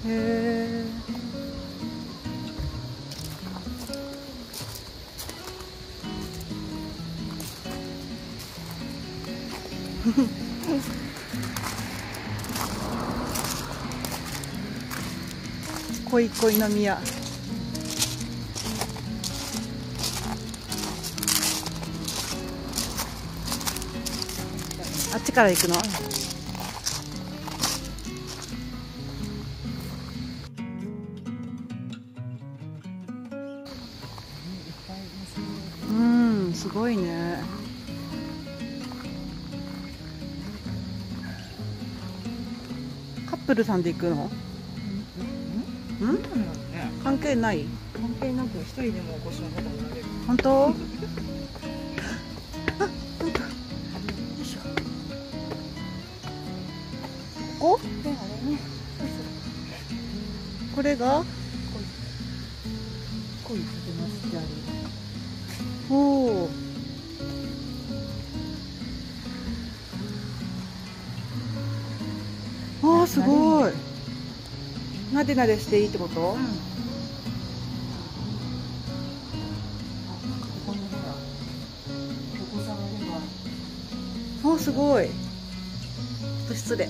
へえ。恋恋の宮。あっちから行くの？うん、すごいね。カップルさんで行くの？関係ない？ 関係なく一人でもお越しの方になれる。 本当？あ、どうだ。よいしょ。ここ？ で、あれね。 これが？ 恋させますってある。 おお。ああ、すごい。なでなでしていいってこと？ ここにほら、ここ触れば。 あ、すごい。ちょっと失礼。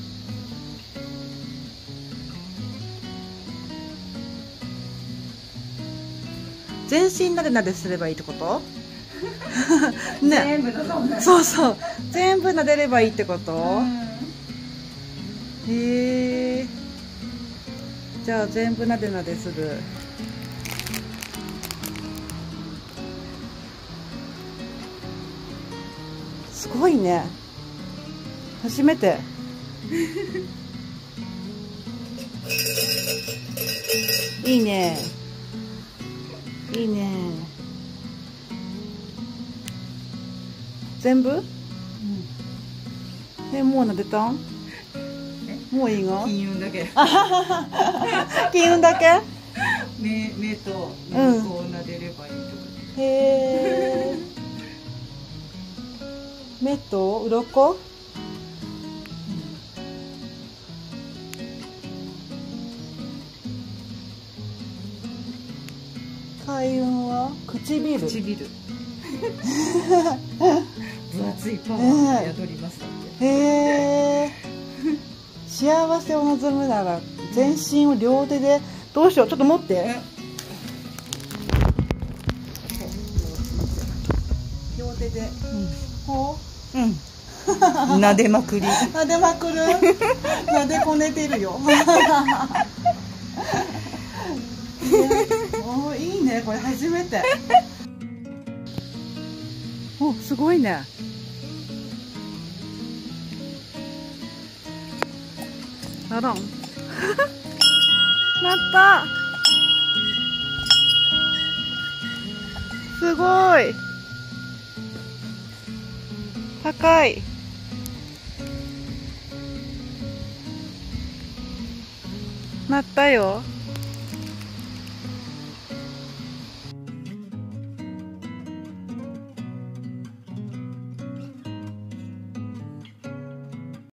全身なでなですればいいってことね。 全部だと思う。 そうそう。全部なでればいいってこと？へえ。じゃあ全部なでなでする。すごいね。初めて。いいね。いいね。全部？もうなでたん？もういいが？ 金運だけ。 金運だけ？ 目と鱗を撫でればいいとか。 へえ。目と鱗？開運は唇。 唇。分厚いパワーが宿りますだって。 へえ。幸せを望むなら全身を両手で。どうしよう、ちょっと持って。両手で。こう。 撫でまくり。 撫でまくる。撫でこねてるよ。お、いいね、これ初めて。お、すごいね。あらん。なった。すごい。高い。なったよ。